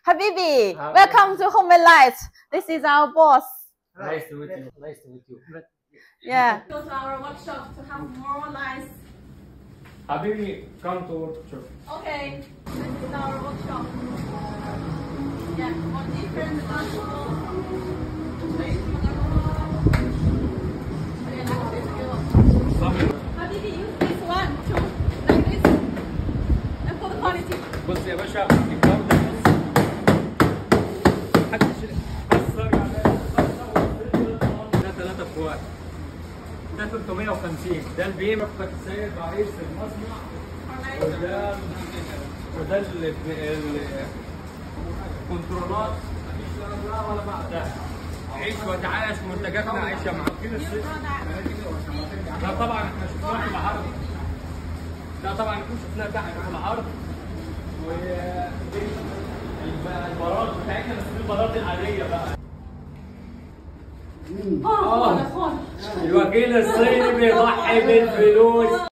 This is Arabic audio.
Habibi, welcome to Homemade Light. This is our boss. Nice to meet you. Nice to meet you. Yeah. Go to our workshop to have more lights. Habibi, come to workshop. Okay, this is our workshop. Yeah, more different Habibi, use this one, two, like this. And for the quality. بص يا باشا الكلام ده بص ده 3 في 1 ده 350 ده البيم السيد رئيس المصنع وده الكنترولات مفيش لا ولا بعدها عيش وتعايش منتجاتنا عايشه مع لا طبعا احنا شفناها في العرض لا طبعا شفناها تحت في العرض والبراد بتاعتنا بس دي البراد العاديه بقى اه الوكيل الصيني بيضحي بالفلوس